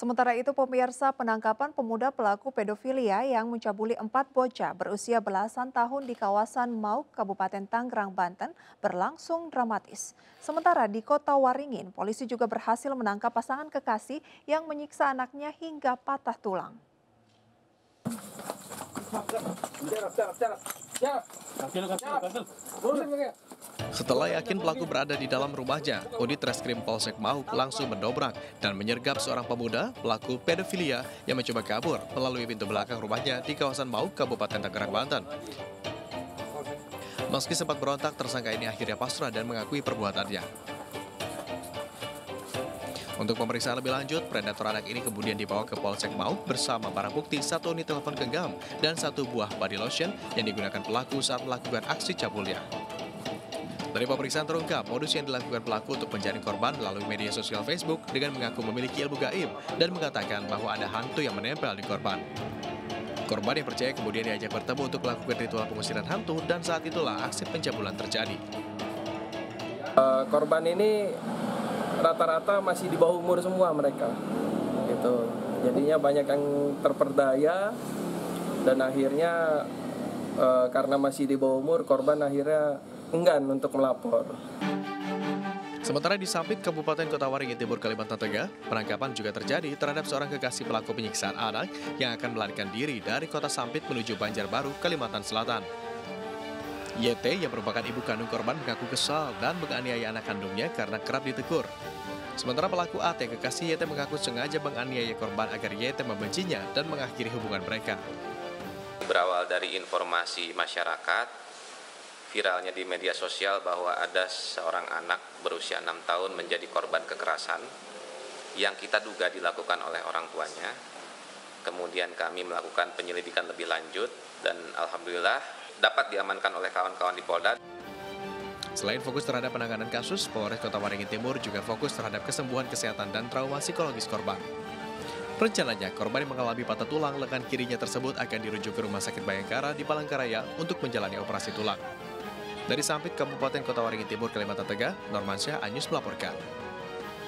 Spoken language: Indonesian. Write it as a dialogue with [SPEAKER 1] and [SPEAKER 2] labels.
[SPEAKER 1] Sementara itu, pemirsa, penangkapan pemuda pelaku pedofilia yang mencabuli 4 bocah berusia belasan tahun di kawasan Mauk, Kabupaten Tangerang, Banten berlangsung dramatis. Sementara di Kota Waringin, polisi juga berhasil menangkap pasangan kekasih yang menyiksa anaknya hingga patah tulang.
[SPEAKER 2] Setelah yakin pelaku berada di dalam rumahnya, Unit Reskrim Polsek Mauk langsung mendobrak dan menyergap seorang pemuda pelaku pedofilia yang mencoba kabur melalui pintu belakang rumahnya di kawasan Mauk, Kabupaten Tangerang, Banten. Meski sempat berontak, tersangka ini akhirnya pasrah dan mengakui perbuatannya. Untuk pemeriksaan lebih lanjut, predator anak ini kemudian dibawa ke Polsek Mauk bersama barang bukti 1 unit telepon genggam dan 1 buah body lotion yang digunakan pelaku saat melakukan aksi cabulnya. Dari pemeriksaan terungkap, modus yang dilakukan pelaku untuk mencari korban melalui media sosial Facebook dengan mengaku memiliki ilmu gaib dan mengatakan bahwa ada hantu yang menempel di korban. Korban yang percaya kemudian diajak bertemu untuk melakukan ritual pengusiran hantu dan saat itulah aksi pencabulan terjadi.
[SPEAKER 3] Korban ini rata-rata masih di bawah umur semua mereka, gitu. Jadinya banyak yang terperdaya dan akhirnya karena masih di bawah umur, korban akhirnya enggan untuk melapor.
[SPEAKER 2] Sementara di Sampit, Kabupaten Kota Waringin Timur, Kalimantan Tengah, penangkapan juga terjadi terhadap seorang kekasih pelaku penyiksaan anak yang akan melarikan diri dari Kota Sampit menuju Banjarbaru, Kalimantan Selatan. YT yang merupakan ibu kandung korban mengaku kesal dan menganiaya anak kandungnya karena kerap ditegur. Sementara pelaku AT, kekasih YT, mengaku sengaja menganiaya korban agar YT membencinya dan mengakhiri hubungan mereka.
[SPEAKER 4] Berawal dari informasi masyarakat, viralnya di media sosial bahwa ada seorang anak berusia 6 tahun menjadi korban kekerasan yang kita duga dilakukan oleh orang tuanya. Kemudian kami melakukan penyelidikan lebih lanjut dan alhamdulillah dapat diamankan oleh kawan-kawan di Polda.
[SPEAKER 2] Selain fokus terhadap penanganan kasus, Polres Kota Waringin Timur juga fokus terhadap kesembuhan kesehatan dan trauma psikologis korban. Rencananya, korban yang mengalami patah tulang lengan kirinya tersebut akan dirujuk ke Rumah Sakit Bayangkara di Palangkaraya untuk menjalani operasi tulang. Dari Sampit, Kabupaten Kota Waringin Timur, Kalimantan Tengah, Normansyah Anyus melaporkan.